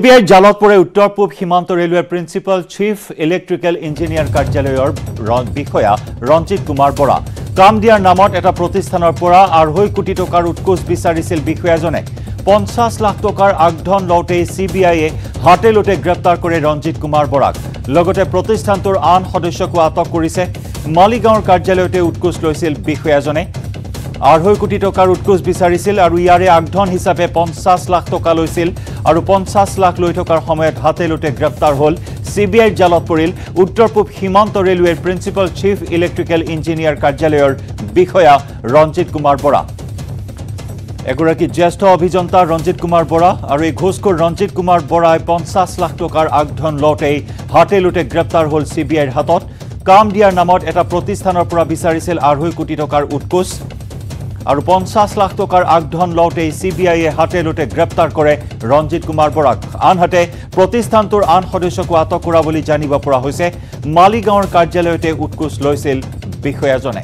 CBIৰ জালত পৰে উত্তৰ পূব সীমান্ত ৰেলৱেৰ প্ৰিন্সিপাল চিফ ইলেক্ট্ৰিকেল ইঞ্জিনিয়াৰ কাৰ্যালয়ৰ বিষয়া ৰঞ্জিত কুমাৰ বৰা কাম দিয়াৰ নামত এটা প্ৰতিষ্ঠানৰ পৰা 2.5 কোটি টকাৰ উৎকোচ বিচাৰিছিল বিষয়াজনে 50 লাখ টকাৰ আগধন লওঁতে CBIয়ে হাতেলোতে গ্ৰেপ্তাৰ কৰে ৰঞ্জিত কুমাৰ বৰাক লগতে প্ৰতিষ্ঠানটোৰ আন সদস্যকো আটক কৰিছে মালিগাঁৱৰ কাৰ্যালয়তে উৎকোচ লৈছিল বিষয়াজনে 2.5 কোটি টকাৰ উৎকোচ বিচাৰিছিল আৰু ইয়াৰে আগধন হিচাপে 50 লাখ টকা লৈছিল আৰু 50 লাখ লৈ থকাৰ সময়ত হাতেলোতে গ্ৰেপ্তাৰ হল CBIৰ জালত পৰিল উত্তৰ পূব সীমান্ত ৰেলৱেৰ প্ৰিন্সিপাল চিফ ইলেক্ট্ৰিকেল ইঞ্জিনিয়াৰ কাৰ্যালয়ৰ বিষয়া ৰঞ্জিত কুমাৰ বৰা এগৰাকী জ্যেষ্ঠ অভিযন্তা ৰঞ্জিত কুমাৰ বৰা আৰু এই ঘোষখোৰ ৰঞ্জিত কুমাৰ বৰাই 50 লাখ টকাৰ আগধন লওঁতেই হাতেলোতে গ্ৰেপ্তাৰ হল CBIৰ হাতত কাম দিয়াৰ নামত এটা প্ৰতিষ্ঠানৰ পৰা বিচাৰিছিল 2.5 কোটি টকাৰ উৎকোচ আৰু 50 লাখ টকাৰ আগধন লওঁতেই CBIয়ে হাতেলোতে গ্ৰেপ্তাৰ কৰে ৰঞ্জিত কুমাৰ বৰাক আনহাতে প্ৰতিষ্ঠানটোৰ আন সদস্যকো আটক কৰা বুলি জানিব পৰা হৈছে মালিগাঁৱৰ কাৰ্যালয়তে উৎকোচ লৈছিল বিষয়াজনে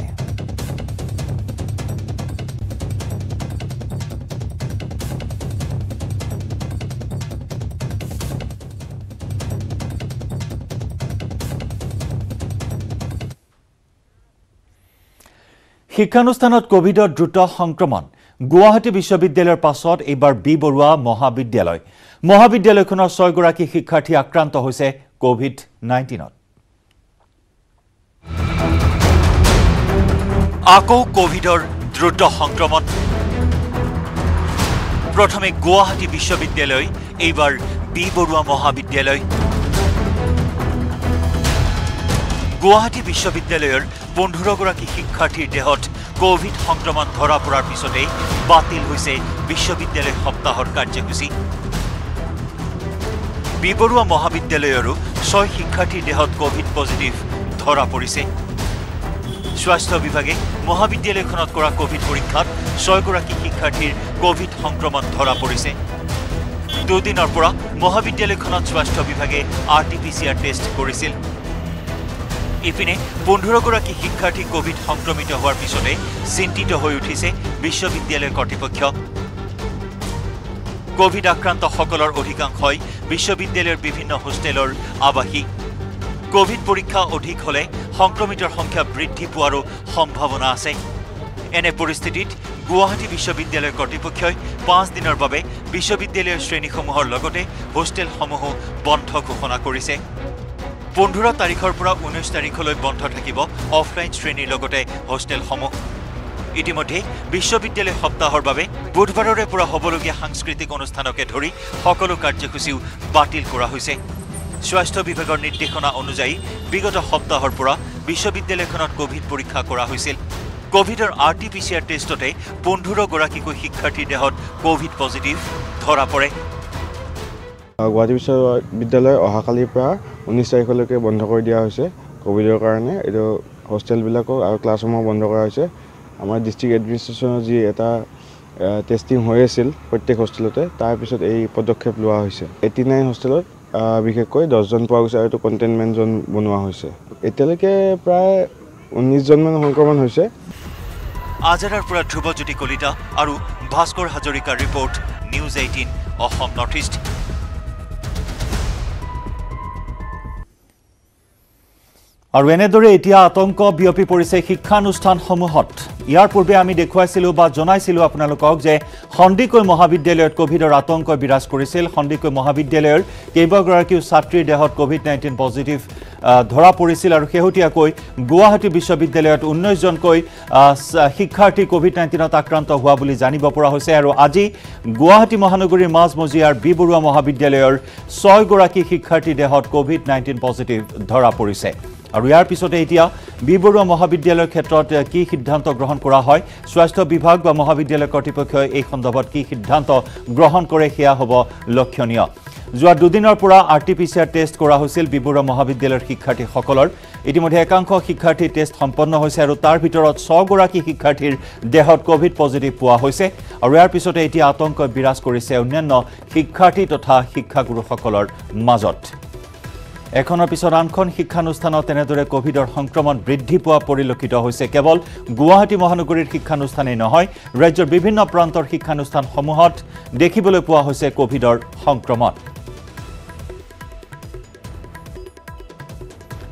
শিক্ষানুষ্ঠানত কোভিডৰ দ্ৰুত সংক্ৰমণ গুৱাহাটী বিশ্ববিদ্যালয়ৰ পাছত এইবাৰ বি বৰুৱা মহাবিদ্যালয়খনৰ 6 গৰাকী শিক্ষাৰ্থী আক্ৰান্ত হৈছে কোভিড-19ত আকৌ কোভিডৰ দ্ৰুত সংক্ৰমণ প্ৰথমে গুৱাহাটী বিশ্ববিদ্যালয় এইবাৰ বি বৰুৱা মহাবিদ্যালয় গুৱাহাটী বিশ্ববিদ্যালয়ৰ 15 গৰাকী শিক্ষাৰ্থীৰ দেহত কোভিড সংক্ৰমণ ধৰা পৰাৰ পিছতে বাতিল হৈছে বিশ্ববিদ্যালয় সপ্তাহৰ কাৰ্যসূচী বিবৰুৱা মহাবিদ্যালয়ৰো 6 শিক্ষাৰ্থীৰ দেহত কোভিড পজিটিভ ধৰা পৰিছে স্বাস্থ্য বিভাগে মহাবিদ্যালয়খনত কৰা কোভিড পৰীক্ষাত 6 গৰাকী শিক্ষাৰ্থীৰ কোভিড সংক্ৰমণ ধৰা পৰিছে দুদিনৰ পৰা মহাবিদ্যালয়খনত স্বাস্থ্য বিভাগে RT-PCR টেষ্ট কৰিছিল ইপিনে 15 গৰাকী শিক্ষাৰ্থী কোভিড সংক্ৰমিত হোৱাৰ পিছতে চিন্তিত হৈ উঠিছে বিশ্ববিদ্যালয় কৰ্তৃপক্ষ কোভিড আক্ৰান্ত সকলৰ অধিকাংশই বিশ্ববিদ্যালয়ৰ বিভিন্ন হোষ্টেলৰ আৱাসী কোভিড পৰীক্ষা অধিক হলে সংক্ৰমিতৰ সংখ্যা বৃদ্ধি পোৱাৰো সম্ভাৱনা আছে এনে পৰিস্থিতিত গুৱাহাটী বিশ্ববিদ্যালয় কৰ্তৃপক্ষই 5 দিনৰ বাবে বিশ্ববিদ্যালয়ৰ শ্ৰেণীসমূহৰ লগতে হোষ্টেলসমূহ বন্ধ ঘোষণা কৰিছে 15 তাৰিখৰ পৰা 19 তাৰিখলৈ বন্ধ থাকিব অফলাইন শ্ৰেণীৰ লগতে হোষ্টেলসমূহ ইতিমধ্যে বিশ্ববিদ্যালয় সপ্তাহৰ বাবে বুধবাৰৰে পৰা হ'বলগীয়া সাংস্কৃতিক অনুষ্ঠানকে ধৰি সকলো কাৰ্যসূচীও বাতিল কৰা হৈছে স্বাস্থ্য বিভাগৰ নিৰ্দেশনা অনুযায়ী বিগত সপ্তাহৰ পৰা বিশ্ববিদ্যালয়খনত কোভিড পৰীক্ষা কৰা হৈছিল কোভিডৰ RT-PCR টেষ্টতে 15 গৰাকীকৈ শিক্ষাৰ্থীৰ দেহত কোভিড পজিটিভ ধৰা পৰে গুৱাহাটী বিশ্ববিদ্যালয় অহাকালিৰ পৰা 19 তাৰিখলৈকে বন্ধ কৰি দিয়া হৈছে কোভিডৰ কাৰণে এইটো হোষ্টেলবিলাকো আৰু ক্লাছসমূহ বন্ধ কৰা হৈছে আমাৰ ডিষ্ট্ৰিক্ট এডমিনিষ্ট্ৰেশ্যনৰ যি এটা টেষ্টিং হৈ আছিল প্ৰত্যেক হোষ্টেলতে তাৰ পিছত এই পদক্ষেপ লোৱা হৈছে 89 হোষ্টেলত বিশেষকৈ 10 জন পোৱা গৈছে আৰু কণ্টেইনমেণ্ট জোন বনোৱা হৈছে এতিয়ালৈকে প্ৰায় 19 জন মান সংক্ৰমণ হৈছে আজাৰাৰ পৰা ধ্ৰুৱজ্যোতি কলিতা আৰু ভাস্কৰ হাজৰিকাৰ report news 18 Assam north east আৰু এনেদৰে এতিয়া আতংক বিয়পি পৰিছে শিক্ষানুষ্ঠানসমূহত ইয়াৰ পূৰ্বে আমি দেখুৱাইছিলো বা জনাইছিলো আপোনালোকক যে খণ্ডিকৈ মহাবিদ্যালয়ত কোভিডৰ আতংক বিৰাজ কৰিছিল খণ্ডিকৈ মহাবিদ্যালয়ৰ কেইবাগৰাকী ছাত্ৰীৰ দেহত কোভিড-19 পজিটিভ ধৰা পৰিছিল আৰু শেহতীয়াকৈ গুৱাহাটী বিশ্ববিদ্যালয়ত 19 জনকৈ শিক্ষাৰ্থী কোভিড-19ত আক্ৰান্ত হোৱা বুলি জানিব পৰা হৈছে আৰু আজি গুৱাহাটী মহানগৰীৰ মাজমজিয়াৰ বি বৰুৱা মহাবিদ্যালয়ৰ 6 গৰাকী শিক্ষাৰ্থীৰ দেহত কোভিড-19 পজিটিভ ধৰা পৰিছে আৰু ইয়াৰ পিছতে এতিয়া বি বৰুৱা মহাবিদ্যালয়ৰ ক্ষেত্ৰত কি সিদ্ধান্ত গ্ৰহণ কৰা হয় স্বাস্থ্য বিভাগ বা মহাবিদ্যালয় কৰ্তৃপক্ষই এই সন্দৰ্ভত কি সিদ্ধান্ত গ্ৰহণ কৰে সেয়া হ'ব লক্ষণীয় যোৱা দুদিনৰ পৰা RT-PCR টেষ্ট কৰা হৈছিল বি বৰুৱা মহাবিদ্যালয়ৰ শিক্ষাৰ্থীসকলৰ ইতিমধ্যে একাংশ শিক্ষাৰ্থী টেষ্ট সম্পন্ন হৈছে আৰু তাৰ ভিতৰত 6 গৰাকী শিক্ষাৰ্থীৰ দেহত কোভিড পজিটিভ পোৱা হৈছে আৰু ইয়াৰ পিছতে এতিয়া আতংক বিৰাজ কৰিছে অন্যান্য শিক্ষাৰ্থী তথা শিক্ষাগুৰুসকলৰ মাজত এখনৰ পিছত আনখন শিক্ষানুষ্ঠানত এনেদৰে কোভিডৰ সংক্ৰমণ বৃদ্ধি পোৱা পৰিলক্ষিত হৈছে কেৱল গুৱাহাটী মহানগৰীৰ শিক্ষানুষ্ঠানেই নহয় ৰাজ্যৰ বিভিন্ন প্ৰান্তৰ শিক্ষানুষ্ঠানসমূহত দেখিবলৈ পোৱা হৈছে কোভিডৰ সংক্ৰমণ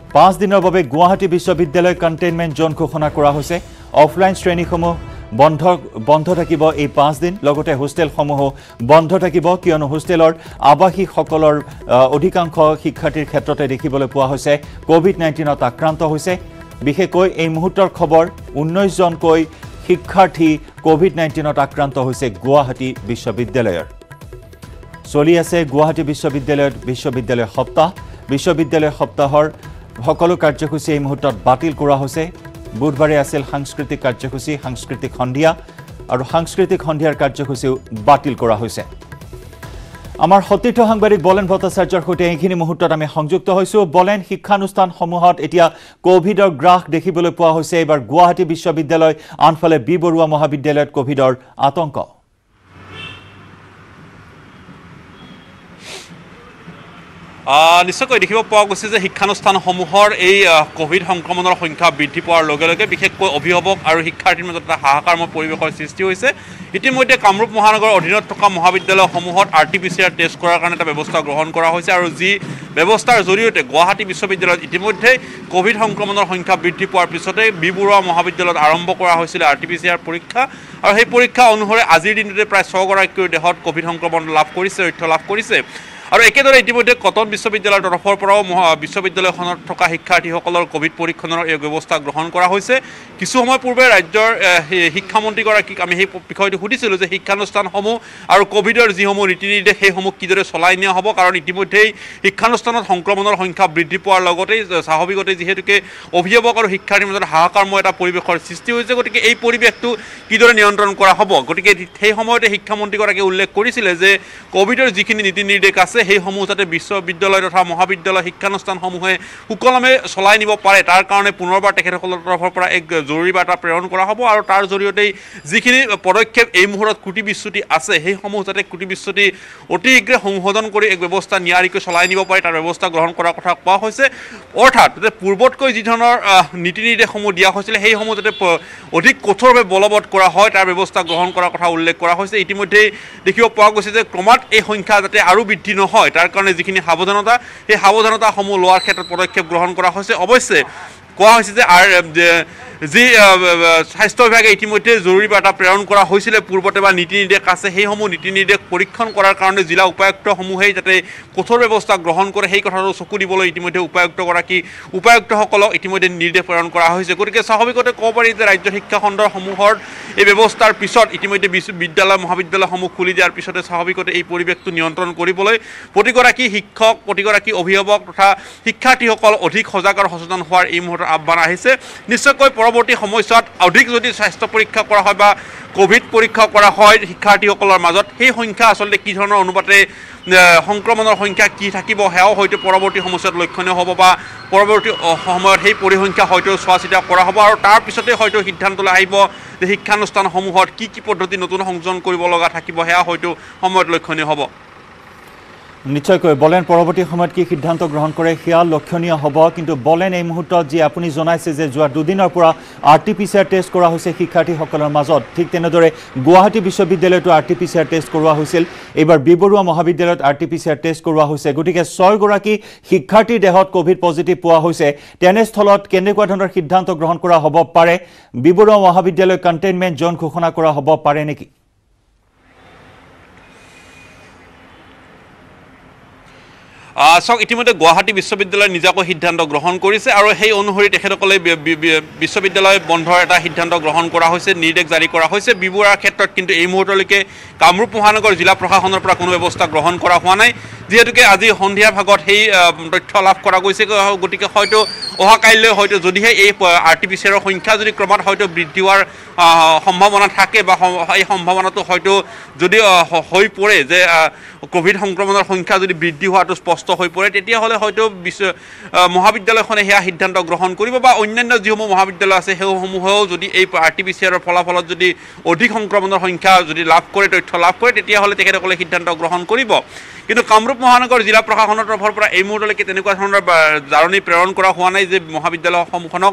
5 দিনৰ বাবে গুৱাহাটী বিশ্ববিদ্যালয় কণ্টেইনমেণ্ট জোন ঘোষণা কৰা হৈছে অফলাইন শ্ৰেণীসমূহ বন্ধ থাকিব এই 5 দিন লগতে হোষ্টেলসমূহ বন্ধ থাকিব কিয়নো হোষ্টেলৰ আৱাসীসকলৰ অধিকাংশ শিক্ষাৰ্থীৰ ক্ষেত্ৰতে দেখিবলৈ পোৱা হৈছে কোভিড-19ত আক্ৰান্ত হৈছে বিশেষকৈ এই মুহূৰ্তৰ খবৰ 19 জনকৈ শিক্ষাৰ্থী কোভিড-19ত আক্ৰান্ত হৈছে গুৱাহাটী বিশ্ববিদ্যালয়ৰ চলি আছে গুৱাহাটী বিশ্ববিদ্যালয় সপ্তাহৰ সকলো কাৰ্যসূচী এই মুহূৰ্তত বাতিল কৰা হৈছে বুধবাৰে আছিল সাংস্কৃতিক কাৰ্যসূচী সাংস্কৃতিক সন্ধিয়া আৰু সাংস্কৃতিক সন্ধিয়াৰ কাৰ্যসূচীও বাতিল কৰা হৈছে আমাৰ সতীৰ্থ সাংবাদিক বলেন ভট্টাচাৰ্যৰ সৈতে এইখিনি মুহূৰ্তত আমি সংযুক্ত হৈছো বলেন শিক্ষানুষ্ঠানসমূহত এতিয়া কোভিডৰ গ্ৰাস দেখিবলৈ পোৱা হৈছে এবাৰ গুৱাহাটী বিশ্ববিদ্যালয় আনফালে বি বৰুৱা মহাবিদ্যালয়ত কোভিডৰ আতংক নিশ্চয়কৈ দেখিব পোৱা গৈছে যে শিক্ষানুষ্ঠানসমূহৰ এই কোভিড সংক্ৰমণৰ সংখ্যা বৃদ্ধি পোৱাৰ লগে লগে বিশেষকৈ অভিভাৱক আৰু শিক্ষাৰ্থীৰ মাজত এটা হাহাকাৰময় পৰিৱেশৰ সৃষ্টি হৈছে ইতিমধ্যে কামৰূপ মহানগৰৰ অধীনত থকা মহাবিদ্যালয়সমূহত RT-PCR টেষ্ট কৰাৰ কাৰণে এটা ব্যৱস্থা গ্ৰহণ কৰা হৈছে আৰু যি ব্যৱস্থাৰ জৰিয়তে গুৱাহাটী বিশ্ববিদ্যালয়ত ইতিমধ্যে কোভিড সংক্ৰমণৰ সংখ্যা বৃদ্ধি পোৱাৰ পিছতে বি বৰুৱা মহাবিদ্যালয়ত আৰম্ভ কৰা হৈছিল RT-PCR পৰীক্ষা আৰু সেই পৰীক্ষা অনুসৰি আজিৰ দিনটোতে প্ৰায় 6 গৰাকীৰ দেহত কোভিড সংক্ৰমণ তথ্য লাভ কৰিছে আৰু একেদৰে ইতিমধ্যে কটন বিশ্ববিদ্যালয়ৰ তৰফৰ পৰাও বিশ্ববিদ্যালয়খনত থকা শিক্ষাৰ্থীসকলৰ কোভিড পৰীক্ষণৰ এই ব্যৱস্থা গ্ৰহণ কৰা হৈছে কিছু সময় পূৰ্বে ৰাজ্যৰ শিক্ষামন্ত্ৰীগৰাকীক আমি সেই বিষয়টো সুধিছিলোঁ যে শিক্ষানুষ্ঠানসমূহ আৰু কোভিডৰ যিসমূহ নীতি নিৰ্দেশ সেইসমূহ কিদৰে চলাই নিয়া হ'ব কাৰণ ইতিমধ্যেই শিক্ষানুষ্ঠানত সংক্ৰমণৰ সংখ্যা বৃদ্ধি পোৱাৰ লগতেই স্বাভাৱিকতে যিহেতুকে অভিভাৱক আৰু শিক্ষাৰ্থীৰ মাজত হাহাকাৰময় এটা পৰিৱেশৰ সৃষ্টি হৈছে গতিকে এই পৰিৱেশটো কিদৰে নিয়ন্ত্ৰণ কৰা হ'ব গতিকে সেই সময়তে শিক্ষামন্ত্ৰীগৰাকীয়ে উল্লেখ কৰিছিলে যে কোভিডৰ যিখিনি নীতি নিৰ্দেশ আছে সেইসমূহ যাতে বিশ্ববিদ্যালয় তথা মহাবিদ্যালয় শিক্ষানুষ্ঠানসমূহে সুকলমে চলাই নিব পাৰে তাৰ কাৰণে পুনৰবাৰ তেখেতসকলৰ তৰফৰ পৰা এক জৰুৰী বাৰ্তা প্ৰেৰণ কৰা হ'ব আৰু তাৰ জৰিয়তেই যিখিনি পদক্ষেপ এই মুহূৰ্তত কুটি বিচ্যুতি আছে সেইসমূহ যাতে কুটি বিচ্যুতি অতি শীঘ্ৰে সংশোধন কৰি এক ব্যৱস্থা নিয়াৰিকৈ চলাই নিব পাৰে তাৰ ব্যৱস্থা গ্ৰহণ কৰাৰ কথা কোৱা হৈছে অৰ্থাৎ যে পূৰ্বতকৈ যি ধৰণৰ নীতি নিৰ্দেশসমূহ দিয়া হৈছিলে সেইসমূহ যাতে অধিক কঠোৰভাৱে বলবৎ কৰা হয় তাৰ ব্যৱস্থা গ্ৰহণ কৰাৰ কথা উল্লেখ কৰা হৈছে ইতিমধ্যে দেখিব পোৱা গৈছে যে ক্ৰমাৎ এই সংখ্যা যাতে আৰু বৃদ্ধি নহয় তাৰ কাৰণে যিখিনি সাৱধানতা সেই সাৱধানতাসমূহ লোৱাৰ ক্ষেত্ৰত পদক্ষেপ গ্ৰহণ কৰা হৈছে অৱশ্যে কোৱা হৈছে যে যি স্বাস্থ্য বিভাগে ইতিমধ্যে জৰুৰী বাৰ্তা প্ৰেৰণ কৰা হৈছিলে পূৰ্বতে বা নীতি নিৰ্দেশ আছে সেইসমূহ নীতি নিৰ্দেশ পৰীক্ষণ কৰাৰ কাৰণে জিলা উপায়ুক্তসমূহেই যাতে কঠোৰ ব্যৱস্থা গ্ৰহণ কৰে সেই কথাটো চকু দিবলৈ ইতিমধ্যে উপায়ুক্তসকলক ইতিমধ্যে নিৰ্দেশ প্ৰেৰণ কৰা হৈছে গতিকে স্বাভাৱিকতে ক'ব পাৰি যে ৰাজ্য শিক্ষা খণ্ডসমূহৰ এই ব্যৱস্থাৰ পিছত ইতিমধ্যে বিশ্ববিদ্যালয় মহাবিদ্যালয়সমূহ খুলি দিয়াৰ পিছতে স্বাভাৱিকতে এই পৰিৱেশটো নিয়ন্ত্ৰণ কৰিবলৈ প্ৰতিগৰাকী শিক্ষক প্ৰতিগৰাকী অভিভাৱক তথা শিক্ষাৰ্থীসকল অধিক সজাগ আৰু সচেতন হোৱাৰ এই মুহূৰ্তত আহ্বান আহিছে নিশ্চয়কৈ পৰৱৰ্তী সময়ছোৱাত অধিক যদি স্বাস্থ্য পৰীক্ষা কৰা হয় বা কোভিড পৰীক্ষা কৰা হয় শিক্ষাৰ্থীসকলৰ মাজত সেই সংখ্যা আচলতে কি ধৰণৰ অনুপাতে সংক্ৰমণৰ সংখ্যা কি থাকিব সেয়াও হয়তো পৰৱৰ্তী সময়ছোৱাত লক্ষণীয় হ'ব বা পৰৱৰ্তী সময়ত সেই পৰিসংখ্যা হয়তো চোৱা চিতা কৰা হ'ব আৰু তাৰ পিছতে হয়তো সিদ্ধান্তলৈ আহিব যে শিক্ষানুষ্ঠানসমূহত কি পদ্ধতি নতুন সংযোজন কৰিব লগা থাকিব সেয়া হয়তো সময়ত লক্ষণীয় হ'ব নিশ্চয়কৈ বলেন পৰৱৰ্তী সময়ত কি সিদ্ধান্ত গ্ৰহণ কৰে সেয়া লক্ষণীয় হ'ব কিন্তু বলেন এই মুহূৰ্তত যি আপুনি জনাইছে যে যোৱা দুদিনৰ পৰা RT-PCR টেষ্ট কৰা হৈছে শিক্ষাৰ্থীসকলৰ মাজত ঠিক তেনেদৰে গুৱাহাটী বিশ্ববিদ্যালয়তো RT-PCR টেষ্ট কৰোৱা হৈছিল এইবাৰ বি বৰুৱা মহাবিদ্যালয়ত RT-PCR টেষ্ট কৰোৱা হৈছে গতিকে 6 গৰাকী শিক্ষাৰ্থীৰ দেহত কোভিড পজিটিভ পোৱা হৈছে তেনেস্থলত কেনেকুৱা ধৰণৰ সিদ্ধান্ত গ্ৰহণ কৰা হ'ব পাৰে বি বৰুৱা মহাবিদ্যালয় কণ্টেইনমেণ্ট জোন ঘোষণা কৰা হ'ব পাৰে নেকি ইতিমধ্যে গুৱাহাটী বিশ্ববিদ্যালয়ে নিজাকৈ সিদ্ধান্ত গ্ৰহণ কৰিছে আৰু সেই অনুসৰি তেখেতসকলে বিশ্ববিদ্যালয় বন্ধৰ এটা সিদ্ধান্ত গ্ৰহণ কৰা হৈছে নিৰ্দেশ জাৰি কৰা হৈছে বি বৰুৱাৰ ক্ষেত্ৰত কিন্তু এই মুহূৰ্তলৈকে কামৰূপ মহানগৰ জিলা প্ৰশাসনৰ পৰা কোনো ব্যৱস্থা গ্ৰহণ কৰা হোৱা নাই যিহেতুকে আজি সন্ধিয়া ভাগত সেই তথ্য লাভ কৰা গৈছে গতিকে হয়তো অহা কাইলৈ হয়তো যদিহে এই RT-PCRৰ সংখ্যা যদি ক্ৰমাৎ হয়তো বৃদ্ধি হোৱাৰ সম্ভাৱনা থাকে বা এই সম্ভাৱনাটো হয়তো যদি হৈ পৰে যে কোভিড সংক্ৰমণৰ সংখ্যা যদি বৃদ্ধি হোৱাটো স্পষ্ট হৈ পৰে তেতিয়াহ'লে হয়তো মহাবিদ্যালয়খনে সেয়া সিদ্ধান্ত গ্ৰহণ কৰিব বা অন্যান্য যিসমূহ মহাবিদ্যালয় আছে সেইসমূহেও যদি এই RT-PCRৰ ফলাফলত যদি অধিক সংক্ৰমণৰ সংখ্যা যদি তথ্য লাভ কৰে তেতিয়াহ'লে তেখেতসকলে সিদ্ধান্ত গ্ৰহণ কৰিব কিন্তু কামৰূপ মহানগৰ জিলা প্ৰশাসনৰ তৰফৰ পৰা এই মুহূৰ্তলৈকে তেনেকুৱা ধৰণৰ জাৰণি প্ৰেৰণ কৰা হোৱা নাই যে মহাবিদ্যালয়সমূহক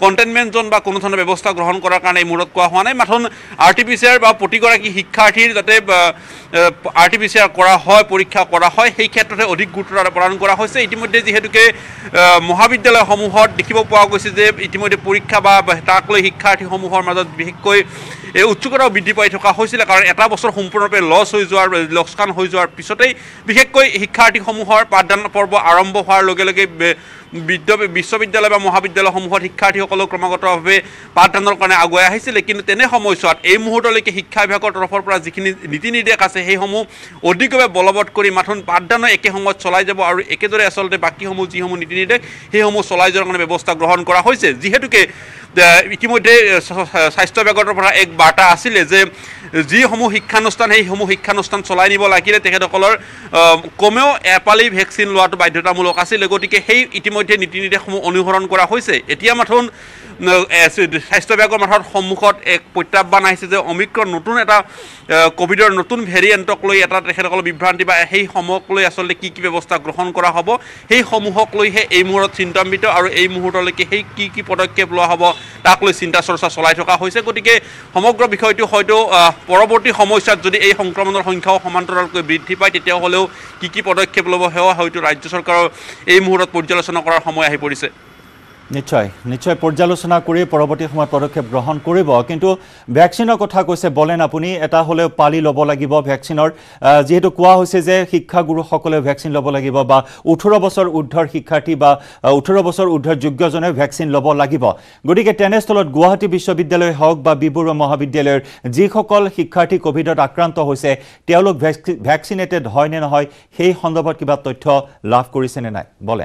কণ্টেইনমেণ্ট জোন বা কোনো ধৰণৰ ব্যৱস্থা গ্ৰহণ কৰাৰ কাৰণে এই মুহূৰ্তত কোৱা হোৱা নাই মাথোন RT-PCR বা প্ৰতিগৰাকী শিক্ষাৰ্থীৰ যাতে RT-PCR কৰা হয় পৰীক্ষা কৰা হয় সেই ক্ষেত্ৰতে অধিক গুৰুত্ব প্ৰদান কৰা হৈছে ইতিমধ্যে যিহেতুকে মহাবিদ্যালয়সমূহত দেখিব পোৱা গৈছে যে ইতিমধ্যে পৰীক্ষা বা তাক লৈ শিক্ষাৰ্থীসমূহৰ মাজত বিশেষকৈ উৎসুকতাও বৃদ্ধি পাই থকা হৈছিল কাৰণ এটা বছৰ সম্পূৰ্ণৰূপে লোকচান হৈ যোৱাৰ পিছতেই বিশেষকৈ শিক্ষাৰ্থীসমূহৰ পাঠদান পৰ্ব আৰম্ভ হোৱাৰ লগে লগে বিশ্ববিদ্যালয় বা মহাবিদ্যালয়সমূহত শিক্ষাৰ্থীসকলক ক্ৰমাগতভাৱে পাঠদানৰ কাৰণে আগুৱাই আহিছিলে কিন্তু তেনে সময়ছোৱাত এই মুহূৰ্তলৈকে শিক্ষা বিভাগৰ তৰফৰ পৰা যিখিনি নীতি নিৰ্দেশ আছে সেইসমূহ অধিকভাৱে বলবৎ কৰি মাথোন পাঠদানো একে সময়ত চলাই যাব আৰু একেদৰে আচলতে বাকীসমূহ যিসমূহ নীতি নিৰ্দেশ সেইসমূহ চলাই যোৱাৰ কাৰণে ব্যৱস্থা গ্ৰহণ কৰা হৈছে যিহেতুকে ইতিমধ্যে স্বাস্থ্য বিভাগৰ পৰা এক বাৰ্তা আছিলে যে যিসমূহ শিক্ষানুষ্ঠান সেইসমূহ শিক্ষানুষ্ঠান চলাই নিব লাগিলে তেখেতসকলৰ কমেও এপালি ভেকচিন লোৱাটো বাধ্যতামূলক আছিলে গতিকে সেই ইতিমধ্যে নীতি নিৰ্দেশসমূহ অনুসৰণ কৰা হৈছে এতিয়া মাথোন স্বাস্থ্য বিভাগৰ মাঠত সন্মুখত এক প্ৰত্যাহ্বান আহিছে যে অমিক্ৰণ নতুন এটা কোভিডৰ নতুন ভেৰিয়েণ্টক লৈ এটা তেখেতসকলৰ বিভ্ৰান্তি বা সেই সমূহক লৈ আচলতে কি ব্যৱস্থা গ্ৰহণ কৰা হ'ব সেই সমূহক লৈহে এই মুহূৰ্তত চিন্তান্বিত আৰু এই মুহূৰ্তলৈকে সেই কি পদক্ষেপ লোৱা হ'ব তাক লৈ চিন্তা চৰ্চা চলাই থকা হৈছে গতিকে সমগ্ৰ বিষয়টো হয়তো পৰৱৰ্তী সময়ছোৱাত যদি এই সংক্ৰমণৰ সংখ্যাও সমান্তৰালকৈ বৃদ্ধি পায় তেতিয়াহ'লেও কি পদক্ষেপ ল'ব সেয়া হয়তো ৰাজ্য চৰকাৰৰ এই মুহূৰ্তত পৰ্যালোচনা কৰাৰ সময় আহি পৰিছে নিশ্চয় পৰ্যালোচনা কৰি পৰৱৰ্তী সময়ত পদক্ষেপ গ্ৰহণ কৰিব কিন্তু ভেকচিনৰ কথা কৈছে বলেন আপুনি এটা হ'লেও পালি ল'ব লাগিব ভেকচিনৰ যেহেতু কোৱা হৈছে যে শিক্ষাগুৰুসকলে ভেকচিন ল'ব লাগিব বা 18 বছৰ ঊৰ্ধ্বৰ শিক্ষাৰ্থী বা 18 বছৰ ঊৰ্ধ্বৰ যোগ্যজনে ভেকচিন ল'ব লাগিব গতিকে তেনেস্থলত গুৱাহাটী বিশ্ববিদ্যালয় হওক বা বিবৰুৱা মহাবিদ্যালয়ৰ যিসকল শিক্ষাৰ্থী কোভিডত আক্ৰান্ত হৈছে তেওঁলোক ভেকচিনেটেড হয় নে নহয় সেই সন্দৰ্ভত কিবা তথ্য লাভ কৰিছে নে নাই বলেন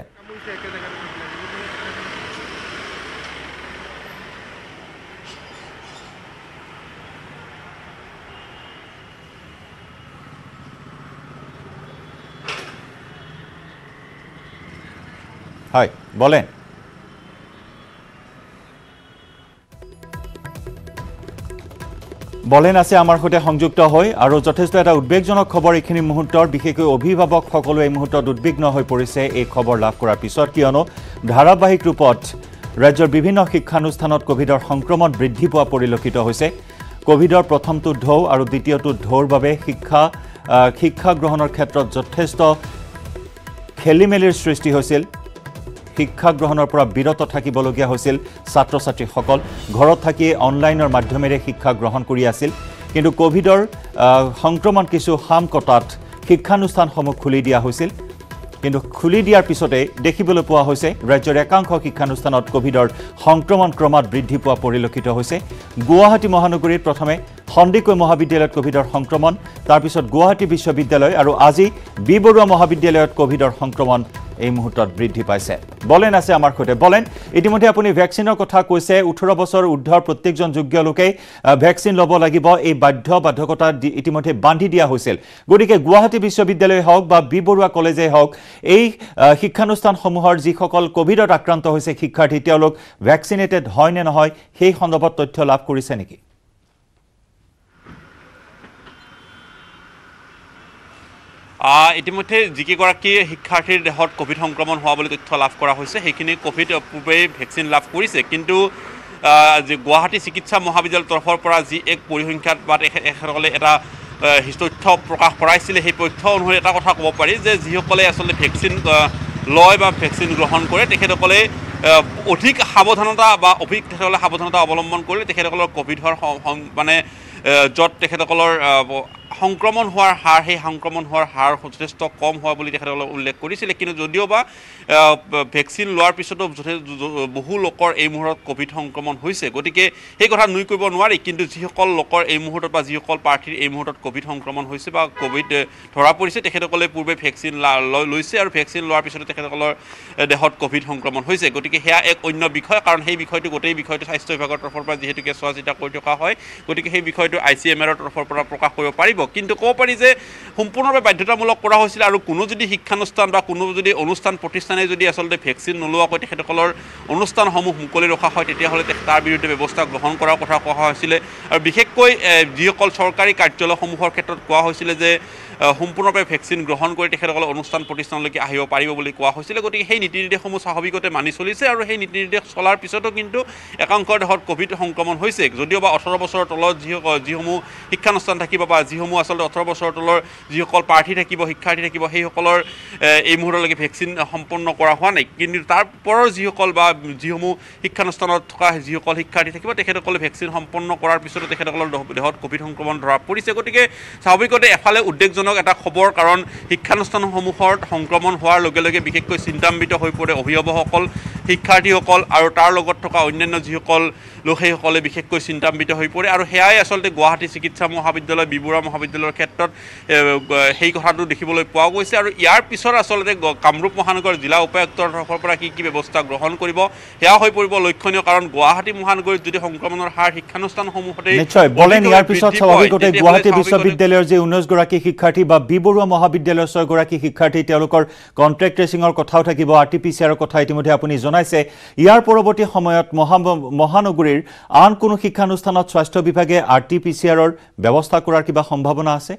হয় বলেন আছে আমাৰ সৈতে সংযুক্ত হৈ আৰু যথেষ্ট এটা উদ্বেগজনক খবৰ এইখিনি মুহূৰ্তৰ বিশেষকৈ অভিভাৱকসকলে এই মুহূৰ্তত উদ্বিগ্ন হৈ পৰিছে এই খবৰ লাভ কৰাৰ পিছত কিয়নো ধাৰাবাহিক ৰূপত ৰাজ্যৰ বিভিন্ন শিক্ষানুষ্ঠানত কোভিডৰ সংক্ৰমণ বৃদ্ধি পোৱা পৰিলক্ষিত হৈছে কোভিডৰ প্ৰথমটো ঢৌ আৰু দ্বিতীয়টো ঢৌৰ বাবে শিক্ষা গ্ৰহণৰ ক্ষেত্ৰত যথেষ্ট খেলিমেলিৰ সৃষ্টি হৈছিল শিক্ষা গ্ৰহণৰ পৰা বিৰত থাকিবলগীয়া হৈছিল ছাত্ৰ ছাত্ৰীসকল ঘৰত থাকি অনলাইনৰ মাধ্যমেৰে শিক্ষা গ্ৰহণ কৰি আছিল কিন্তু কোভিডৰ সংক্ৰমণ কিছু হাম কটাত শিক্ষানুষ্ঠানসমূহ খুলি দিয়া হৈছিল কিন্তু খুলি দিয়াৰ পিছতে দেখিবলৈ পোৱা হৈছে ৰাজ্যৰ একাংশ শিক্ষানুষ্ঠানত কোভিডৰ সংক্ৰমণ ক্ৰমাৎ বৃদ্ধি পোৱা পৰিলক্ষিত হৈছে গুৱাহাটী মহানগৰীত প্ৰথমে সন্দিকৈ মহাবিদ্যালয়ত কোভিডৰ সংক্ৰমণ তাৰ পিছত গুৱাহাটী বিশ্ববিদ্যালয় আৰু আজি বিবৰুৱা মহাবিদ্যালয়ত কোভিডৰ সংক্ৰমণ এই মুহূৰ্তত বৃদ্ধি পাইছে বলেন আছে আমাৰ সৈতে বলেন ইতিমধ্যে আপুনি ভেকচিনৰ কথা কৈছে 18 বছৰ ঊৰ্ধ্বৰ প্ৰত্যেকজন যোগ্য লোকে ভেকচিন ল'ব লাগিব এই বাধ্যকতা ইতিমধ্যে বান্ধি দিয়া হৈছিল গতিকে গুৱাহাটী বিশ্ববিদ্যালয় হওক বা বিবৰুৱা কলেজে হওক এই শিক্ষানুষ্ঠানসমূহৰ যিসকল কোভিডত আক্ৰান্ত হৈছে শিক্ষাৰ্থী তেওঁলোক ভেকচিনেটেড হয় নে নহয় সেই সন্দৰ্ভত তথ্য লাভ কৰিছে নেকি ইতিমধ্যে যিকেইগৰাকী শিক্ষাৰ্থীৰ দেহত কোভিড সংক্ৰমণ হোৱা বুলি তথ্য লাভ কৰা হৈছে সেইখিনি কোভিড পূৰ্বেই ভেকচিন লাভ কৰিছে কিন্তু যি গুৱাহাটী চিকিৎসা মহাবিদ্যালয়ৰ তৰফৰ পৰা যি এক পৰিসংখ্যাত বা তেখেতসকলে এটা তথ্য প্ৰকাশ কৰাইছিলে সেই তথ্য অনুসৰি এটা কথা ক'ব পাৰি যে যিসকলে আচলতে ভেকচিন লয় বা ভেকচিন গ্ৰহণ কৰে তেখেতসকলে অধিক সাৱধানতা বা তেখেতসকলে সাৱধানতা অৱলম্বন কৰিলে তেখেতসকলৰ কোভিডৰ মানে য'ত তেখেতসকলৰ সংক্ৰমণ হোৱাৰ হাৰ সেই সংক্ৰমণ হোৱাৰ হাৰ যথেষ্ট কম হোৱা বুলি তেখেতসকলে উল্লেখ কৰিছিলে কিন্তু যদিওবা ভেকচিন লোৱাৰ পিছতো বহু লোকৰ এই মুহূৰ্তত কোভিড সংক্ৰমণ হৈছে গতিকে সেই কথা নুই কৰিব নোৱাৰি কিন্তু যিসকল লোকৰ এই মুহূৰ্তত বা যিসকল প্ৰাৰ্থীৰ এই মুহূৰ্তত কোভিড সংক্ৰমণ হৈছে বা কোভিড ধৰা পৰিছে তেখেতসকলে পূৰ্বে ভেকচিন লৈছে আৰু ভেকচিন লোৱাৰ পিছতে তেখেতসকলৰ দেহত কোভিড সংক্ৰমণ হৈছে গতিকে সেয়া এক অন্য বিষয় কাৰণ সেই বিষয়টো গোটেই বিষয়টো স্বাস্থ্য বিভাগৰ তৰফৰ পৰা যিহেতুকে চোৱা চিতা কৰি থকা হয় গতিকে সেই বিষয়টো ICMR তৰফৰ পৰা প্ৰকাশ কৰিব পাৰিব কিন্তু ক'ব পাৰি যে সম্পূৰ্ণভাৱে বাধ্যতামূলক কৰা হৈছিল আৰু কোনো যদি শিক্ষানুষ্ঠান বা কোনো যদি অনুষ্ঠান প্ৰতিষ্ঠানে যদি আচলতে ভেকচিন নোলোৱাকৈ তেখেতসকলৰ অনুষ্ঠানসমূহ মুকলি ৰখা হয় তেতিয়াহ'লে তাৰ বিৰুদ্ধে ব্যৱস্থা গ্ৰহণ কৰাৰ কথা কোৱা হৈছিলে আৰু বিশেষকৈ যিসকল চৰকাৰী কাৰ্যালয়সমূহৰ ক্ষেত্ৰত কোৱা হৈছিলে যে সম্পূৰ্ণৰূপে ভেকচিন গ্ৰহণ কৰি তেখেতসকলে অনুষ্ঠান প্ৰতিষ্ঠানলৈকে আহিব পাৰিব বুলি কোৱা হৈছিলে গতিকে সেই নীতি নিৰ্দেশসমূহ স্বাভাৱিকতে মানি চলিছে আৰু সেই নীতি নিৰ্দেশ চলাৰ পিছতো কিন্তু একাংশ দেশত কোভিড সংক্ৰমণ হৈছে যদিও বা 18 বছৰৰ তলত যিসমূহ শিক্ষানুষ্ঠান থাকিব বা যিসমূহ আচলতে 18 বছৰৰ তলৰ যিসকল প্ৰাৰ্থী থাকিব শিক্ষাৰ্থী থাকিব সেইসকলৰ এই মুহূৰ্তলৈকে ভেকচিন সম্পন্ন কৰা হোৱা নাই কিন্তু তাৰ পৰৰ যিসকল বা যিসমূহ শিক্ষানুষ্ঠানত থকা যিসকল শিক্ষাৰ্থী থাকিব তেখেতসকলে ভেকচিন সম্পন্ন কৰাৰ পিছতো তেখেতসকলৰ দেহত কোভিড সংক্ৰমণ ধৰা পৰিছে গতিকে স্বাভাৱিকতে এফালে উদ্বেগজনক এটা খবৰ কাৰণ শিক্ষানুষ্ঠানসমূহত সংক্ৰমণ হোৱাৰ লগে লগে বিশেষকৈ চিন্তান্বিত হৈ পৰে অভিভাৱকসকল শিক্ষাৰ্থীসকল আৰু তাৰ লগত থকা অন্যান্য যিসকল লোক সেইসকলে বিশেষকৈ চিন্তান্বিত হৈ পৰে আৰু সেয়াই আচলতে গুৱাহাটী চিকিৎসা মহাবিদ্যালয় বিবৰুৱা মহাবিদ্যালয়ৰ ক্ষেত্ৰত সেই কথাটো দেখিবলৈ পোৱা গৈছে আৰু ইয়াৰ পিছত আচলতে কামৰূপ মহানগৰ জিলা উপায়ুক্তৰ তৰফৰ পৰা কি ব্যৱস্থা গ্ৰহণ কৰিব সেয়া হৈ পৰিব লক্ষণীয় কাৰণ গুৱাহাটী মহানগৰীত যদি সংক্ৰমণৰ হাৰ শিক্ষানুষ্ঠানসমূহতে নিশ্চয় বলেন ইয়াৰ পিছত স্বাভাৱিকতে গুৱাহাটী বিশ্ববিদ্যালয়ৰ যে 19 গৰাকী শিক্ষাৰ্থী বা বিবৰুৱা মহাবিদ্যালয়ৰ 6 গৰাকী শিক্ষাৰ্থী তেওঁলোকৰ কন্ট্ৰেক্ট ট্ৰেচিঙৰ কথাও থাকিব আৰটিপিচিআৰৰ কথা ইতিমধ্যে আপুনি জনাইছে ইয়াৰ পৰৱৰ্তী সময়ত মহানগৰীৰ আন কোনো শিক্ষানুষ্ঠানত স্বাস্থ্য বিভাগে আৰটিপিচিআৰৰ ব্যৱস্থা কৰাৰ কিবা সম্ভাৱনা আছে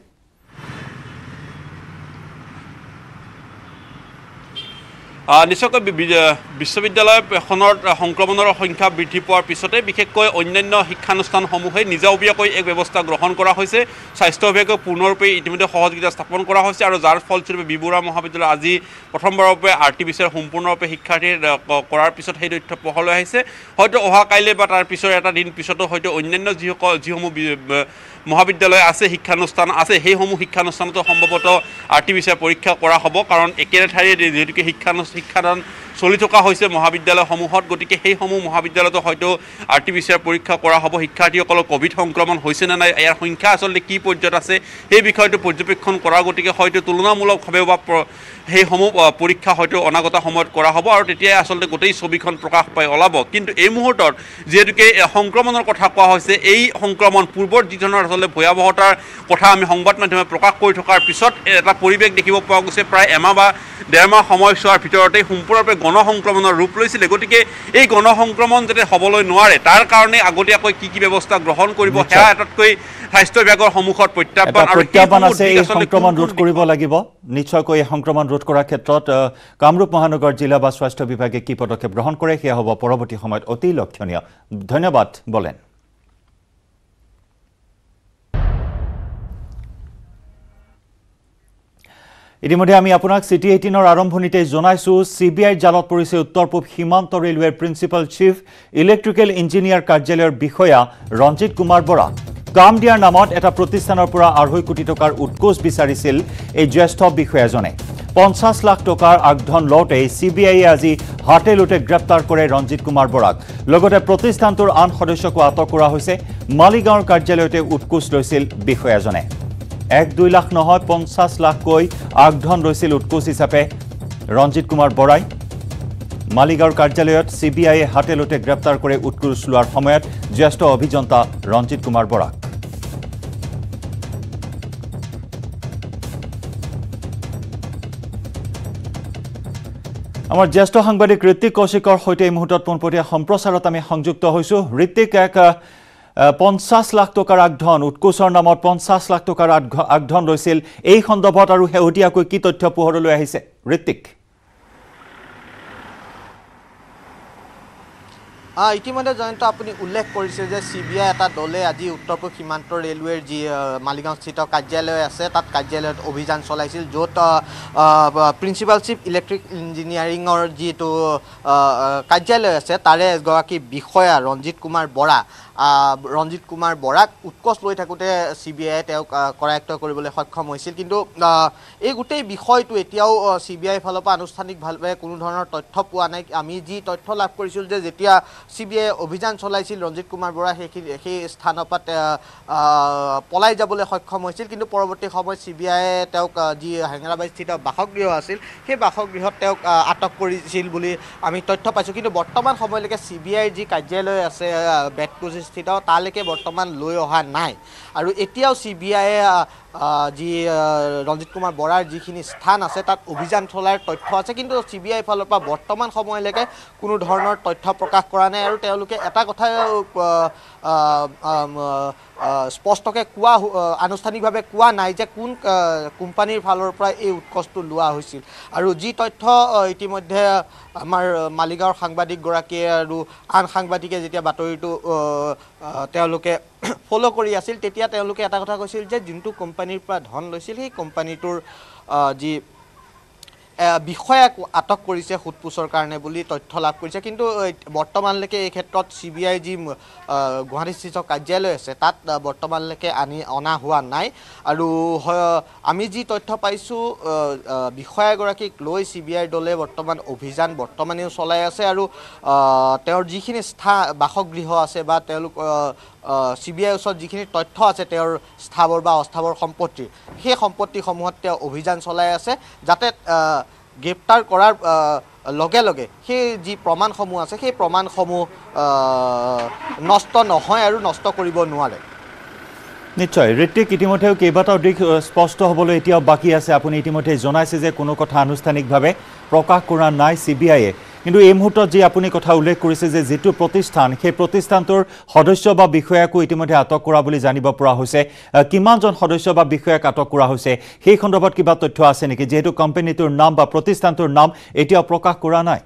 নিশ্চয়কৈ বিশ্ববিদ্যালয় এখনৰ সংক্ৰমণৰ সংখ্যা বৃদ্ধি পোৱাৰ পিছতে বিশেষকৈ অন্যান্য শিক্ষানুষ্ঠানসমূহে নিজাববীয়াকৈ এক ব্যৱস্থা গ্ৰহণ কৰা হৈছে স্বাস্থ্য বিভাগে পূৰ্ণৰূপে ইতিমধ্যে সহযোগিতা স্থাপন কৰা হৈছে আৰু যাৰ ফলস্বৰূপে বিবৰুৱা মহাবিদ্যালয় আজি প্ৰথমবাৰৰ বাবে আৰটিপিচিআৰ সম্পূৰ্ণৰূপে শিক্ষাৰ্থী কৰাৰ পিছত সেই তথ্য পোহৰলৈ আহিছে হয়তো অহা কাইলৈ বা তাৰ পিছৰ এটা দিন পিছতো হয়তো অন্যান্য যিসমূহ মহাবিদ্যালয় আছে শিক্ষানুষ্ঠান আছে সেইসমূহ শিক্ষানুষ্ঠানতো সম্ভৱতঃ আৰটিপিচিআৰ পৰীক্ষা কৰা হ'ব কাৰণ একেটা ঠাইৰে যিহেতুকে শিক্ষাদান চলি থকা হৈছে মহাবিদ্যালয়সমূহত গতিকে সেইসমূহ মহাবিদ্যালয়তো হয়তো আৰটিপিচিআৰ পৰীক্ষা কৰা হ'ব শিক্ষাৰ্থীসকলৰ কোভিড সংক্ৰমণ হৈছে নে নাই ইয়াৰ সংখ্যা আচলতে কি পৰ্যায়ত আছে সেই বিষয়টো পৰ্যবেক্ষণ কৰা গতিকে হয়তো তুলনামূলকভাৱে বা সেইসমূহ পৰীক্ষা হয়তো অনাগত সময়ত কৰা হ'ব আৰু তেতিয়াই আচলতে গোটেই ছবিখন প্ৰকাশ পাই ওলাব কিন্তু এই মুহূৰ্তত যিহেতুকে সংক্ৰমণৰ কথা কোৱা হৈছে এই সংক্ৰমণ পূৰ্বৰ যিধৰণৰ আচলতে ভয়াৱহতাৰ কথা আমি সংবাদ মাধ্যমে প্ৰকাশ কৰি থকাৰ পিছত এটা পৰিৱেশ দেখিব পোৱা গৈছে প্ৰায় এমাহ বা ডেৰমাহ সময়ছোৱাৰ ভিতৰতে সম্পূৰ্ণৰূপে গণসংক্ৰমণৰ ৰূপ লৈছিলে গতিকে এই গণসংক্ৰমণ যাতে হ'বলৈ নোৱাৰে তাৰ কাৰণে আগতীয়াকৈ কি ব্যৱস্থা গ্ৰহণ কৰিব সেয়া এটাতকৈ স্বাস্থ্য বিভাগৰ সন্মুখত প্ৰত্যাহ্বান আছে এই সংক্ৰমণ ৰোধ কৰিব লাগিব নিশ্চয়কৈ এই সংক্ৰমণ ৰোধ কৰাৰ ক্ষেত্ৰত কামৰূপ মহানগৰ জিলা বা স্বাস্থ্য বিভাগে কি পদক্ষেপ গ্ৰহণ কৰে সেয়া হ'ব পৰৱৰ্তী সময়ত অতি লক্ষণীয় ধন্যবাদ বলেন ইতিমধ্যে আমি আপোনাক CITY18ৰ আৰম্ভণিতে জনাইছো CBIৰ জালত পৰিছে উত্তৰ পূব সীমান্ত ৰেলৱেৰ প্ৰিন্সিপাল চিফ ইলেক্ট্ৰিকেল ইঞ্জিনিয়াৰ কাৰ্যালয়ৰ বিষয়া ৰঞ্জিত কুমাৰ বৰা কাম দিয়াৰ নামত এটা প্ৰতিষ্ঠানৰ পৰা 2.5 কোটি টকাৰ উৎকোচ বিচাৰিছিল এই জ্যেষ্ঠ বিষয়াজনে 50 লাখ টকাৰ আগধন লওঁতে CBIয়ে আজি হাতে লোটে গ্ৰেপ্তাৰ কৰে ৰঞ্জিত কুমাৰ বৰাক লগতে প্ৰতিষ্ঠানটোৰ আন সদস্যকো আটক কৰা হৈছে মালিগাঁৱৰ কাৰ্যালয়তে উৎকোচ লৈছিল বিষয়াজনে 1-2 লাখ নহয় 50 লাখকৈ আগধন লৈছিল উৎকোচ হিচাপে ৰঞ্জিত কুমাৰ বৰাই মালিগাঁৱৰ কাৰ্যালয়ত CBIয়ে হাতে লোটে গ্ৰেপ্তাৰ কৰে উৎকোচ লোৱাৰ সময়ত জ্যেষ্ঠ অভিযন্তা ৰঞ্জিত কুমাৰ বৰাক আমাৰ জ্যেষ্ঠ সাংবাদিক ঋত্বিক কৌশিকৰ সৈতে এই মুহূৰ্তত পোনপটীয়া সম্প্ৰচাৰত আমি সংযুক্ত হৈছো ঋত্বিক 50 লাখ টকাৰ আগধন উৎকোচৰ নামত 50 লাখ টকাৰ আগধন লৈছিল এই সন্দৰ্ভত আৰু হেউটিয়াকৈ কি তথ্য পোহৰলৈ আহিছে ঋত্বিক ইতিমধ্যে জয়ন্ত আপুনি উল্লেখ কৰিছে যে CBI এটা দলে আজি উত্তৰ পূব সীমান্ত ৰেলৱেৰ যি মালিগাঁওস্থিত কাৰ্যালয় আছে তাত কাৰ্যালয়ত অভিযান চলাইছিল য'ত প্ৰিন্সিপাল চিফ ইলেক্ট্ৰিক ইঞ্জিনিয়াৰিঙৰ যিটো কাৰ্যালয় আছে তাৰে এগৰাকী বিষয়া ৰঞ্জিত কুমাৰ বৰাক উৎকোচ লৈ থাকোঁতে CBIয়ে তেওঁক কৰায়ত্ব কৰিবলৈ সক্ষম হৈছিল কিন্তু এই গোটেই বিষয়টো এতিয়াও CBIৰ ফালৰ পৰা আনুষ্ঠানিকভাৱে কোনো ধৰণৰ তথ্য পোৱা নাই আমি যি তথ্য লাভ কৰিছিল যে যেতিয়া CBIয়ে অভিযান চলাইছিল ৰঞ্জিত কুমাৰ বৰা সেই স্থানৰ পৰা পলাই যাবলৈ সক্ষম হৈছিল কিন্তু পৰৱৰ্তী সময়ত CBIয়ে তেওঁক যি হেঙেৰাবাৰীস্থিত বাসগৃহ আছিল সেই বাসগৃহত তেওঁক আটক কৰিছিল বুলি আমি তথ্য পাইছোঁ কিন্তু বৰ্তমান সময়লৈকে CBIৰ যি কাৰ্যালয় আছে বেতকুছিস্থিত তালৈকে বৰ্তমান লৈ অহা নাই আৰু এতিয়াও CBIয়ে যি ৰঞ্জিত কুমাৰ বৰাৰ যিখিনি স্থান আছে তাত অভিযান চলাৰ তথ্য আছে, কিন্তু CBI ফালৰ পৰা বৰ্তমান সময়লৈকে কোনো ধৰণৰ তথ্য প্ৰকাশ কৰা নাই। আৰু তেওঁলোকে এটা কথা স্পষ্টকৈ কোৱা আনুষ্ঠানিকভাৱে কোৱা নাই যে কোন কোম্পানীৰ ফালৰ পৰা এই উৎকোচটো লোৱা হৈছিল। আৰু যি তথ্য ইতিমধ্যে আমাৰ মালিগাঁৱৰ সাংবাদিকগৰাকীয়ে আৰু আন সাংবাদিকে যেতিয়া বাতৰিটো তেওঁলোকে ফ'ল' কৰি আছিল, তেতিয়া তেওঁলোকে এটা কথা কৈছিল যে যোনটো কোম্পানীৰ পৰা ধন লৈছিল সেই কোম্পানীটোৰ যি বিষয়াক আটক কৰিছে সোধপোছৰ কাৰণে বুলি তথ্য লাভ কৰিছে। কিন্তু বৰ্তমানলৈকে এই ক্ষেত্ৰত CBI যি গুৱাহাটীস্থিত কাৰ্যালয় আছে তাত বৰ্তমানলৈকে অনা হোৱা নাই। আৰু আমি যি তথ্য পাইছোঁ বিষয়াগৰাকীক লৈ CBI দলে বৰ্তমান অভিযান বৰ্তমানেও চলাই আছে। আৰু তেওঁৰ যিখিনি বাসগৃহ আছে বা তেওঁলোক CBIৰ ওচৰত যিখিনি তথ্য আছে তেওঁৰ স্থাৱৰ বা অস্থাৱৰ সম্পত্তিৰ, সেই সম্পত্তিসমূহত তেওঁ অভিযান চলাই আছে যাতে গ্ৰেপ্তাৰ কৰাৰ লগে লগে সেই যি প্ৰমাণসমূহ আছে সেই প্ৰমাণসমূহ নষ্ট নহয় আৰু নষ্ট কৰিব নোৱাৰে। নিশ্চয় ঋত্বিক, ইতিমধ্যেও কেইবাটাও দিশ স্পষ্ট হ'বলৈ এতিয়াও বাকী আছে। আপুনি ইতিমধ্যে জনাইছে যে কোনো কথা আনুষ্ঠানিকভাৱে প্ৰকাশ কৰা নাই CBIয়ে, কিন্তু এই মুহূৰ্তত যি আপুনি কথা উল্লেখ কৰিছে যে যিটো প্ৰতিষ্ঠান সেই প্ৰতিষ্ঠানটোৰ সদস্য বা বিষয়াকো ইতিমধ্যে আটক কৰা বুলি জানিব পৰা হৈছে। কিমানজন সদস্য বা বিষয়াক আটক কৰা হৈছে সেই সন্দৰ্ভত কিবা তথ্য আছে নেকি, যিহেতু কোম্পানীটোৰ নাম বা প্ৰতিষ্ঠানটোৰ নাম এতিয়াও প্ৰকাশ কৰা নাই?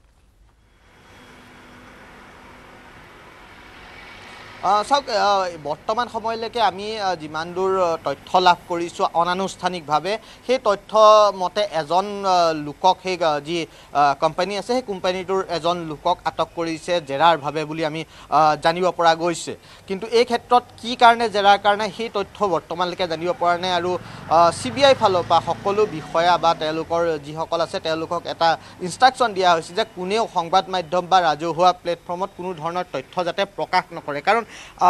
চাওক, বৰ্তমান সময়লৈকে আমি যিমান দূৰ তথ্য লাভ কৰিছোঁ অনানুষ্ঠানিকভাৱে, সেই তথ্য মতে এজন লোকক সেই যি কোম্পানী আছে সেই কোম্পানীটোৰ এজন লোকক আটক কৰিছে জেৰাৰভাৱে বুলি আমি জানিব পৰা গৈছে। কিন্তু এই ক্ষেত্ৰত কি কাৰণে জেৰাৰ কাৰণে সেই তথ্য বৰ্তমানলৈকে জানিব পৰা নাই। আৰু CBI ফালৰ পৰা সকলো বিষয়া বা তেওঁলোকৰ যিসকল আছে তেওঁলোকক এটা ইনষ্ট্ৰাকশ্যন দিয়া হৈছে যে কোনেও সংবাদ মাধ্যম বা ৰাজহুৱা প্লেটফৰ্মত কোনো ধৰণৰ তথ্য যাতে প্ৰকাশ নকৰে। কাৰণ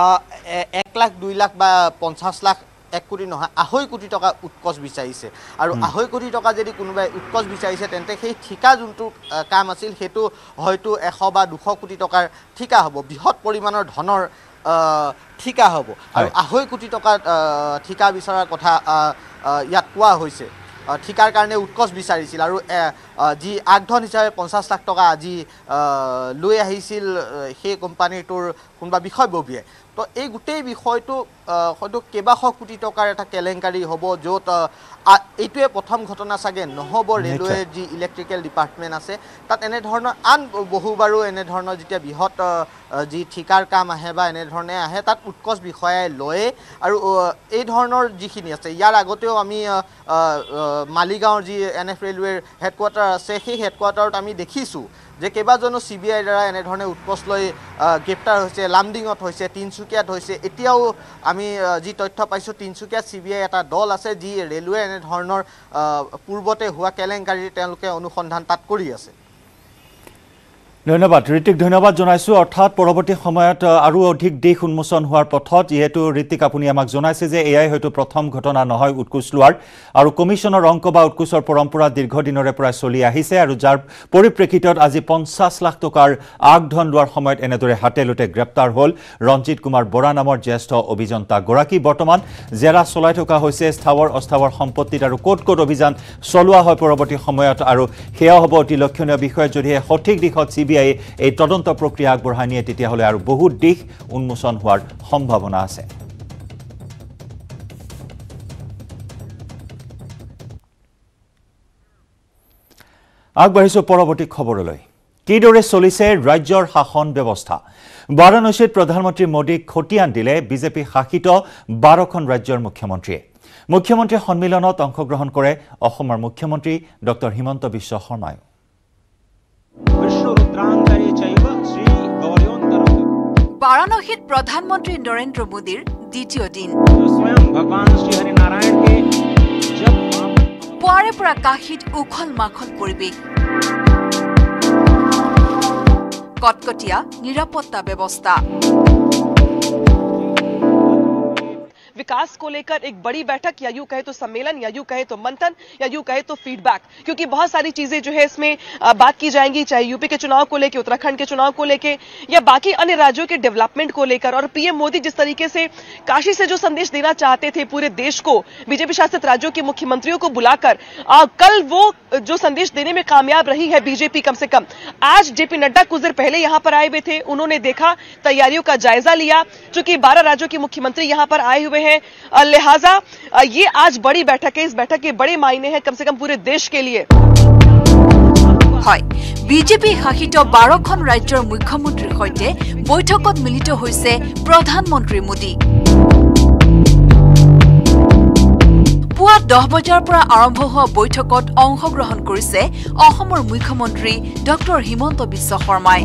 1 লাখ 2 লাখ বা 50 লাখ 1 কোটি নহয় 2.5 কোটি টকা উৎকোচ বিচাৰিছে। আৰু 2.5 কোটি টকা যদি কোনোবাই উৎকোচ বিচাৰিছে তেন্তে সেই ঠিকা যোনটো কাম আছিল সেইটো হয়তো 100 বা 200 কোটি টকাৰ ঠিকা হ'ব, বৃহৎ পৰিমাণৰ ধনৰ ঠিকা হ'ব। আৰু 2.5 কোটি টকা ঠিকা বিচৰাৰ কথা ইয়াত কোৱা হৈছে। ঠিকাৰ কাৰণে উৎকোচ বিচাৰিছিল আৰু যি আগধন হিচাপে 50 লাখ টকা আজি লৈ আহিছিল সেই কোম্পানীটোৰ কোনোবা বিষয়ববীয়াই। তো এই গোটেই বিষয়টো হয়তো কেইবাশ কোটি টকাৰ এটা কেলেংকাৰী হ'ব, য'ত এইটোৱে প্ৰথম ঘটনা চাগে নহ'ব। ৰেলৱেৰ যি ইলেক্ট্ৰিকেল ডিপাৰ্টমেণ্ট আছে তাত এনেধৰণৰ আন বহুবাৰো এনেধৰণৰ যেতিয়া বৃহৎ যি ঠিকাৰ কাম আহে বা এনেধৰণে আহে তাত উৎকোচ বিষয়াই লয়ে। আৰু এই ধৰণৰ যিখিনি আছে ইয়াৰ আগতেও আমি মালিগাঁৱৰ যি NF ৰেলৱেৰ হেডকোৱাৰ্টাৰ আছে সেই হেডকোৱাৰ্টাৰত আমি দেখিছোঁ যে কেইবাজনো CBIৰ দ্বাৰা এনেধৰণে উৎকোচ লৈ গ্ৰেপ্তাৰ হৈছে। লামডিঙত হৈছে, তিনিচুকীয়াত হৈছে। এতিয়াও আমি যি তথ্য পাইছোঁ তিনিচুকীয়াত CBI এটা দল আছে যি ৰেলৱে এনেধৰণৰ পূৰ্বতে হোৱা কেলেংকাৰীৰ তেওঁলোকে অনুসন্ধান তাত কৰি আছে। ধন্যবাদ ঋত্বিক, ধন্যবাদ জনাইছোঁ। অৰ্থাৎ পৰৱৰ্তী সময়ত আৰু অধিক দিশ উন্মোচন হোৱাৰ পথত, যিহেতু ঋত্বিক আপুনি আমাক জনাইছে যে এয়াই হয়তো প্ৰথম ঘটনা নহয় উৎকোচ লোৱাৰ, আৰু কমিশ্যনৰ অংক বা উৎকোচৰ পৰম্পৰা দীৰ্ঘদিনৰে পৰা চলি আহিছে। আৰু যাৰ পৰিপ্ৰেক্ষিতত আজি 50 লাখ টকাৰ আগধন লোৱাৰ সময়ত এনেদৰে হাতেলোতে গ্ৰেপ্তাৰ হ'ল ৰঞ্জিত কুমাৰ বৰা নামৰ জ্যেষ্ঠ অভিযন্তাগৰাকী। বৰ্তমান জেৰা চলাই থকা হৈছে স্থাৱৰ অস্থাৱৰ সম্পত্তিত, আৰু ক'ত ক'ত অভিযান চলোৱা হয় পৰৱৰ্তী সময়ত, আৰু সেয়াও হ'ব অতি লক্ষণীয় বিষয়। যদিহে সঠিক দিশত CBI এই তদন্ত প্ৰক্ৰিয়া আগবঢ়াই নিয়ে তেতিয়াহ'লে আৰু বহুত দিশ উন্মোচন হোৱাৰ সম্ভাৱনা আছে। আগবাঢ়িছোঁ পৰৱৰ্তী খবৰলৈ। কিদৰে চলিছে ৰাজ্যৰ শাসন ব্যৱস্থা? বাৰাণসীত প্ৰধানমন্ত্ৰী মোদীক খতিয়ান দিলে বিজেপি শাসিত 12খন ৰাজ্যৰ মুখ্যমন্ত্ৰীয়ে। মুখ্যমন্ত্ৰী সন্মিলনত অংশগ্ৰহণ কৰে অসমৰ মুখ্যমন্ত্ৰী ডক্টৰ হিমন্ত বিশ্ব শৰ্মাই। বাৰাণসীত প্ৰধানমন্ত্ৰী নৰেন্দ্ৰ মোদীৰ দ্বিতীয় দিন। পুৱাৰে পৰা কাশীত উখল মাখল পৰিৱেশ, কটকটীয়া নিৰাপত্তা ব্যৱস্থা। विकास को लेकर एक बड़ी बैठक या यूं कहे तो सम्मेलन या यूं कहे तो मंथन या यूं कहे तो फीडबैक, क्योंकि बहुत सारी चीजें जो है इसमें बात की जाएंगी, चाहे यूपी के चुनाव को लेकर, उत्तराखंड के चुनाव को लेकर या बाकी अन्य राज्यों के डेवलपमेंट को लेकर। और पीएम मोदी जिस तरीके से काशी से जो संदेश देना चाहते थे पूरे देश को, बीजेपी शासित राज्यों के मुख्यमंत्रियों को बुलाकर, कल वो जो संदेश देने में कामयाब रही है बीजेपी। कम से कम आज जेपी नड्डा कुछ देर पहले यहां पर आए हुए थे, उन्होंने देखा, तैयारियों का जायजा लिया। चूंकि 12 राज्यों के मुख्यमंत्री यहां पर आए हुए हैं, लिहाजा ये आज बड़ी बैठक है। इस बैठक के बड़े मायने हैं कम से कम पूरे देश के लिए। বিজেপি শাসিত 12খন ৰাজ্যৰ মুখ্যমন্ত্ৰীৰ সৈতে বৈঠকত মিলিত হৈছে প্ৰধানমন্ত্ৰী মোদী। পুৱা 10 বজাৰ পৰা আৰম্ভ হোৱা বৈঠকত অংশগ্ৰহণ কৰিছে অসমৰ মুখ্যমন্ত্ৰী ডক্টৰ হিমন্ত বিশ্ব শৰ্মাই।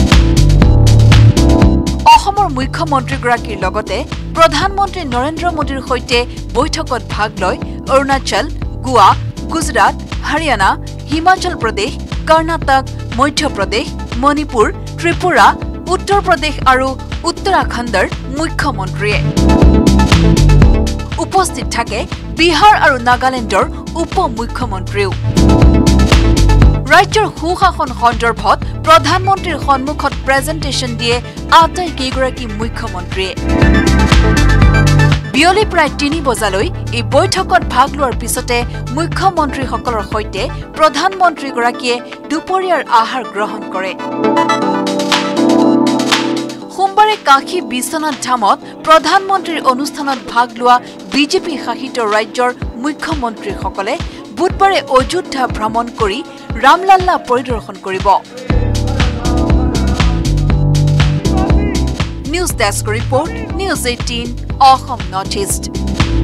অসমৰ মুখ্যমন্ত্ৰীগৰাকীৰ লগতে প্ৰধানমন্ত্ৰী নৰেন্দ্ৰ মোদীৰ সৈতে বৈঠকত ভাগ লয় অৰুণাচল, গোৱা, গুজৰাট, হাৰিয়ানা, হিমাচল প্ৰদেশ, কৰ্ণাটক, মধ্যপ্ৰদেশ, মণিপুৰ, ত্ৰিপুৰা, উত্তৰ প্ৰদেশ আৰু উত্তৰাখণ্ডৰ মুখ্যমন্ত্ৰীয়ে। উপস্থিত থাকে বিহাৰ আৰু নাগালেণ্ডৰ উপ মুখ্যমন্ত্ৰীও। ৰাজ্যৰ সুশাসন সন্দৰ্ভত প্ৰধানমন্ত্ৰীৰ সন্মুখত প্ৰেজেণ্টেশ্যন দিয়ে আটাইকেইগৰাকী মুখ্যমন্ত্ৰীয়ে। বিয়লি প্ৰায় 3 বজালৈ এই বৈঠকত ভাগ লোৱাৰ পিছতে মুখ্যমন্ত্ৰীসকলৰ সৈতে প্ৰধানমন্ত্ৰীগৰাকীয়ে দুপৰীয়াৰ আহাৰ গ্ৰহণ কৰে। সোমবাৰে কাশী বিশ্বনাথ ধামত প্ৰধানমন্ত্ৰীৰ অনুষ্ঠানত ভাগ লোৱা বিজেপি শাসিত ৰাজ্যৰ মুখ্যমন্ত্ৰীসকলে বুধবাৰে অযোধ্যা ভ্ৰমণ কৰি ৰামলাল্লা পৰিদৰ্শন কৰিব। News desk report, News18 Assam Northeast।